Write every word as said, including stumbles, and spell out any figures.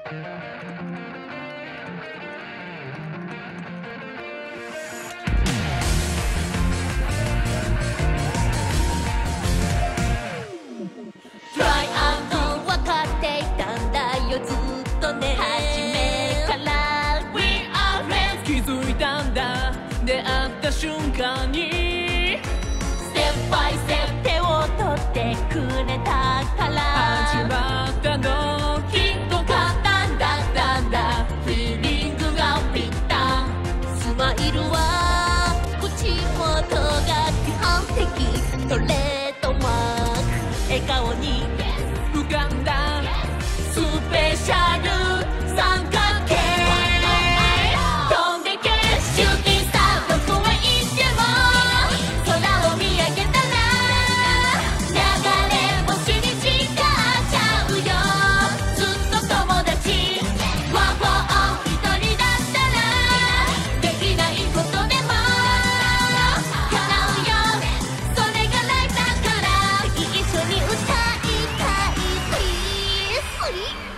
トライアンド分かっていたんだよずっとね初めから We are friends 気づいたんだ出会った瞬間にステップバイステップ手を取ってくれたから始まったのきっと簡単だったんだフィーリングがぴったんスマイルは口元が基本的ストレートマーク笑顔に浮かんだスペシャル三角形飛んでけシューティングスターどこへ行っても空を見上げたら流れ星に近っちゃうよずっと友達ワンフォー一人だったらできないことでも叶うよそれがライブだから一緒に歌いたい Please